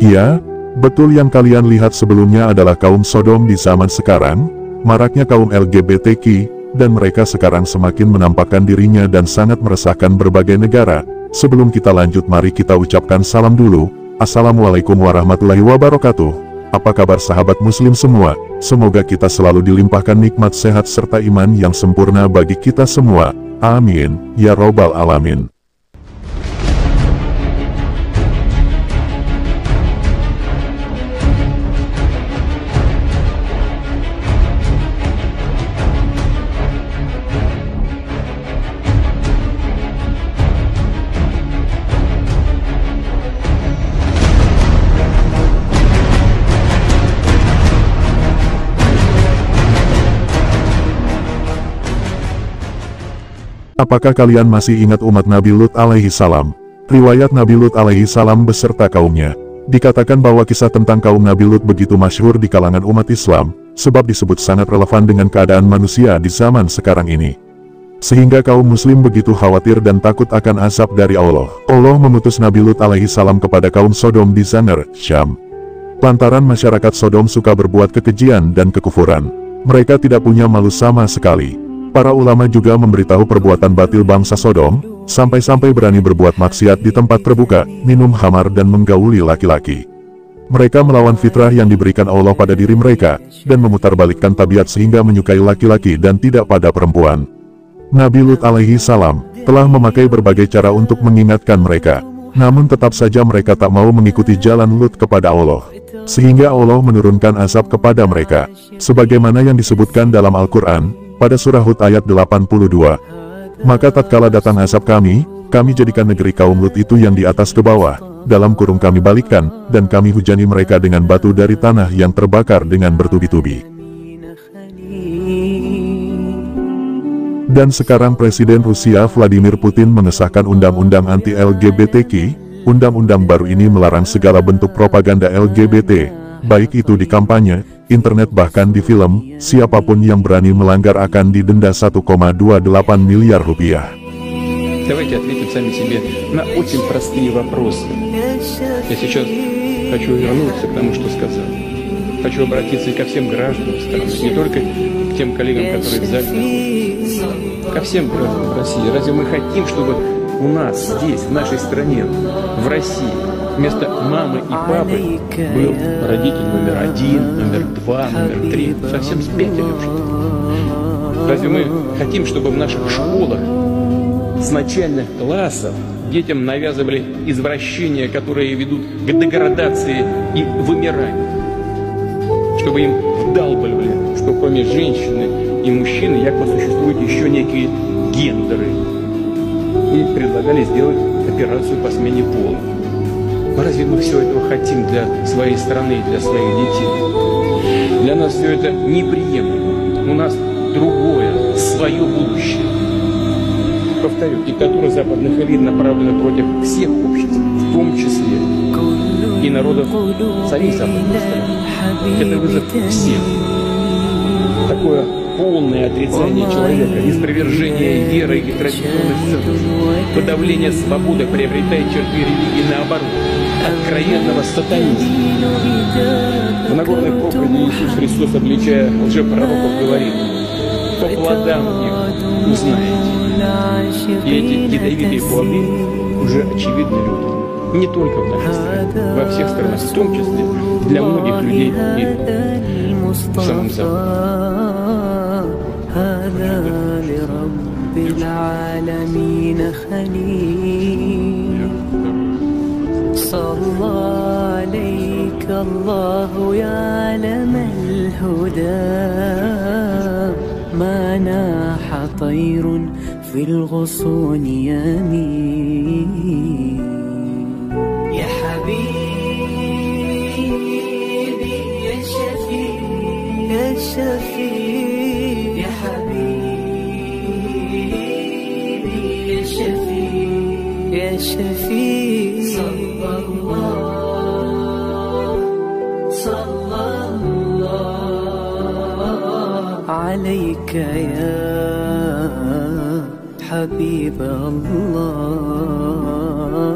Iya, betul yang kalian lihat sebelumnya adalah kaum Sodom di zaman sekarang, maraknya kaum LGBTQ, dan mereka sekarang semakin menampakkan dirinya dan sangat meresahkan berbagai negara. Sebelum kita lanjut, mari kita ucapkan salam dulu. Assalamualaikum warahmatullahi wabarakatuh. Apa kabar sahabat muslim semua? Semoga kita selalu dilimpahkan nikmat sehat serta iman yang sempurna bagi kita semua. Amin, ya robbal alamin. Apakah kalian masih ingat umat Nabi Lut alaihi salam? Riwayat Nabi Lut alaihi salam beserta kaumnya. Dikatakan bahwa kisah tentang kaum Nabi Lut begitu masyhur di kalangan umat Islam, sebab disebut sangat relevan dengan keadaan manusia di zaman sekarang ini. Sehingga kaum muslim begitu khawatir dan takut akan azab dari Allah. Allah memutus Nabi Lut alaihi salam kepada kaum Sodom di Zaner, Syam. Lantaran masyarakat Sodom suka berbuat kekejian dan kekufuran. Mereka tidak punya malu sama sekali. Para ulama juga memberitahu perbuatan batil bangsa Sodom, sampai-sampai berani berbuat maksiat di tempat terbuka, minum khamar dan menggauli laki-laki. Mereka melawan fitrah yang diberikan Allah pada diri mereka, dan memutarbalikkan tabiat sehingga menyukai laki-laki dan tidak pada perempuan. Nabi Lut alaihi salam telah memakai berbagai cara untuk mengingatkan mereka, namun tetap saja mereka tak mau mengikuti jalan Lut kepada Allah. Sehingga Allah menurunkan azab kepada mereka, sebagaimana yang disebutkan dalam Al-Quran, pada surah Hud ayat 82. Maka tatkala datang azab kami jadikan negeri kaum Lut itu yang di atas ke bawah, dalam kurung kami balikkan, dan kami hujani mereka dengan batu dari tanah yang terbakar dengan bertubi-tubi. Dan sekarang Presiden Rusia Vladimir Putin mengesahkan undang-undang anti-LGBTQ. Undang-undang baru ini melarang segala bentuk propaganda LGBT, baik itu di kampanye, internet bahkan di film. Siapapun yang berani melanggar akan didenda 1,28 miliar rupiah. Давайте ответим сами себе на очень простые вопросы. Я сейчас хочу вернуться к тому, что сказал. Хочу обратиться и ко всем гражданам страны, не только к тем коллегам, которые в зале находятся, ко всем гражданам России. Разве мы хотим, чтобы у нас здесь, в нашей стране, в России, вместо мамы и папы был родитель номер 1, номер 2, номер 3? Совсем спятили уже. Разве мы хотим, чтобы в наших школах с начальных классов детям навязывали извращения, которые ведут к деградации и вымиранию? Чтобы им вдалбливали, что кроме женщины и мужчины якобы существуют еще некие гендеры. И предлагали сделать операцию по смене пола. Разве мы все этого хотим для своей страны, для своих детей? Для нас все это неприемлемо. У нас другое, свое будущее. Повторю, диктатура западных элит направлена против всех обществ, в том числе и народов самих западных стран. Это вызов всем. Такое полное отрицание человека, неспровержение веры и традиционных ценностей, подавление свободы приобретает черты религии наоборот, откровенного сатанизма. В Нагорной проповеди Иисус Христос, обличая лжепророков, говорит: по плодам их узнаете. И эти ядовитые плоды уже очевидны людям. Не только в нашей стране, во всех странах, в том числе для многих людей и в самом Западе. هذا لرب العالمين خليل صلى عليك الله يا علم الهدى ما ناح طير في الغصون يمين يا حبيبي يا شفيع يا شفيع يا حبيبي يا شفيع يا شفيع صلى الله عليك يا حبيب الله